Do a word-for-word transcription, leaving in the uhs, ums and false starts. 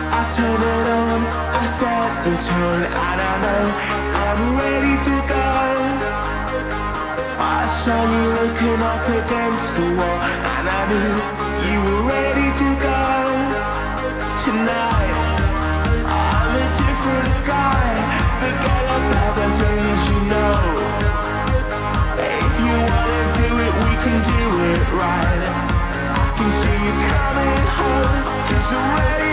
I turn it on, I set the tone, and I know I'm ready to go. I saw you looking up against the wall, and I knew you were ready to go. Tonight, I'm a different guy. Forget about the things you know. If you wanna do it, we can do it right. I can see you coming home, 'cause I'm ready